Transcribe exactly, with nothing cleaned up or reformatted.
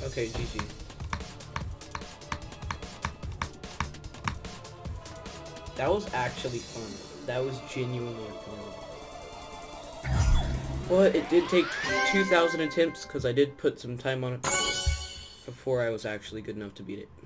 Okay, G G. That was actually fun. That was genuinely fun. But it did take two thousand attempts because I did put some time on it before I was actually good enough to beat it.